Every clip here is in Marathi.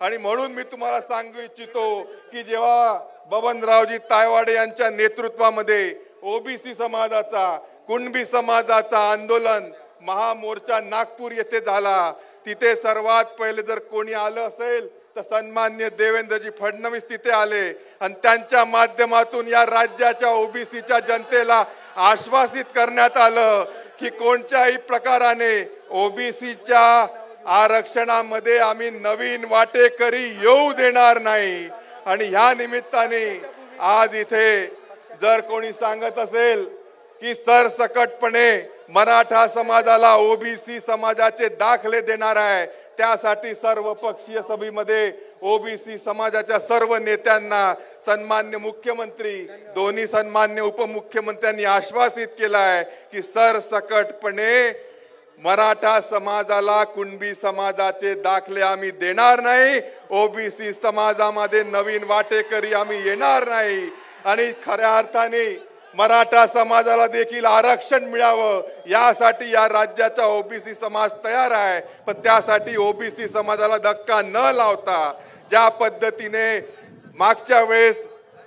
आणि म्हणून मी तुम्हाला सांगू इच्छितो की जेव्हा बबनरावजी तायवाडे यांच्या नेतृत्वामध्ये ओबीसी समाजाचा, कुणबी समाजाचा आंदोलन महामोर्चा नागपूर येथे झाला, तिथे सर्वात पहिले जर कोणी आलं असेल तर सन्माननीय देवेंद्रजी फडणवीस तिथे आले आणि त्यांच्या माध्यमातून या राज्याच्या ओबीसीच्या जनतेला आश्वासित करण्यात आलं की कोणत्याही प्रकाराने ओबीसीच्या आरक्षणामध्ये आम्ही नवीन वाटेकरी येऊ देणार नाही। आणि ह्या निमित्ताने आज इथे जर कोणी सांगत असेल की सरसकटपणे मराठा समाजाला ओबीसी समाजाचे दाखले देणार आहे, त्यासाठी सर्वपक्षीय सभेमध्ये ओबीसी समाजाच्या सर्व नेत्यांना सन्मान्य मुख्यमंत्री, दोन्ही सन्मान्य उपमुख्यमंत्र्यांनी आश्वासित केलं आहे की सरसकटपणे मराठा समाजाला कुणबी समाजाचे दाखले आम्ही देणार नाही, ओबीसी समाजामध्ये नवीन वाटेकरी आम्ही येणार नाही। आणि खऱ्या अर्थाने मराठा समाजाला देखील आरक्षण मिळावं यासाठी या राज्याचा ओबीसी समाज तयार आहे, पण त्यासाठी ओबीसी समाजाला धक्का न लावता ज्या पद्धतीने मागच्या वेळेस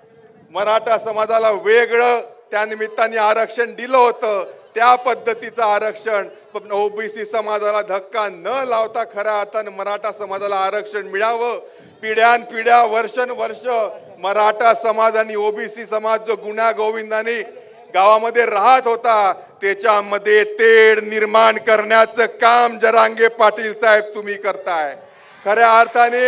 मराठा समाजाला वेगळं त्या निमित्ताने आरक्षण दिलं होतं त्या पद्धतीचं आरक्षण पण ओबीसी समाजाला धक्का न लावता खऱ्या अर्थाने मराठा समाजाला आरक्षण मिळावं। पिढ्यानपिढ्या वर्षानुवर्ष मराठा समाज आणि ओबीसी समाज जो गुण्या गोविंदाने गावामध्ये राहत होता त्याच्यामध्ये तेढ निर्माण करण्याचं काम जरांगे पाटील साहेब तुम्ही करताय। खऱ्या अर्थाने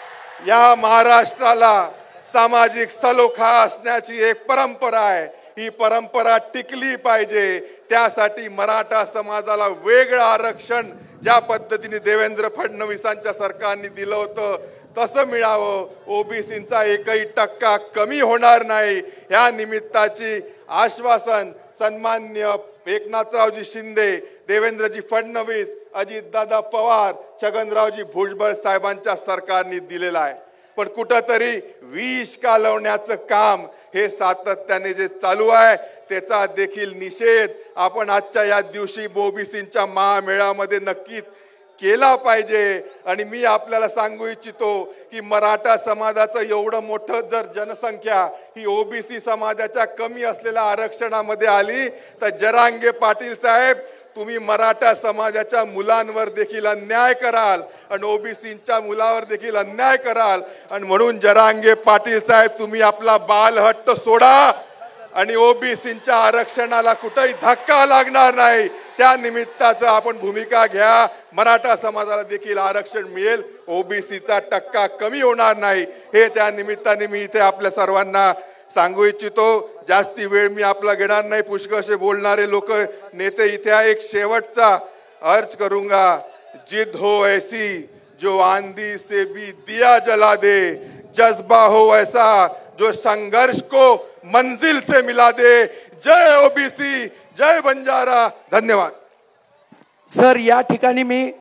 या महाराष्ट्राला सामाजिक सलोखा असण्याची एक परंपरा आहे, ही परंपरा टिकली पाहिजे। त्यासाठी मराठा समाजाला वेगळं आरक्षण ज्या पद्धतीने देवेंद्र फडणवीसांच्या सरकारने दिलं होतं तसं मिळावं, ओबीसींचा एकही टक्का कमी होणार नाही या निमित्ताची आश्वासन सन्मान्य एकनाथरावजी शिंदे, देवेंद्रजी फडणवीस, अजितदादा पवार, छगनरावजी भुजबळ साहेबांच्या सरकारने दिलेला आहे। पण कुठंतरी विष कालवण्याचं काम हे सातत्याने जे चालू आहे त्याचा देखील निषेध आपण आजच्या या दिवशी ओबीसींच्या महामेळामध्ये नक्कीच केला पाहिजे। आणि मी आपल्याला सांगू इच्छितो की मराठा समाजाचं एवढं मोठं जर जनसंख्या ही ओबीसी समाजाच्या कमी असलेल्या आरक्षणामध्ये आली तर जरांगे पाटील साहेब तुम्ही मराठा समाजाच्या मुलांवर देखील अन्याय कराल आणि ओबीसींच्या मुलावर देखील अन्याय कराल। आणि म्हणून जरांगे पाटील साहेब तुम्ही आपला बालहट्ट सोडा आणि ओबीसींच्या आरक्षणाला कुठेही धक्का लागणार नाही त्या निमित्ताचं आपण भूमिका घ्या। मराठा समाजाला देखील आरक्षण मिळेल, ओबीसीचा टक्का कमी होणार नाही हे त्या निमित्ताने मी इथे आपल्या सर्वांना सांगू इच्छितो। जास्ती वेळ मी आपला घेणार नाही, पुष्कळसे बोलणारे लोक नेते इथे आहे। एक शेवटचा अर्ज करूंगा, जिद हो ऐसी जो आंधी से भी दिया जला दे, जज्बा हो ऐसा जो संघर्ष को मंजिल से मिला दे। जय ओबीसी, जय बंजारा, धन्यवाद। सर या ठिकाणी मी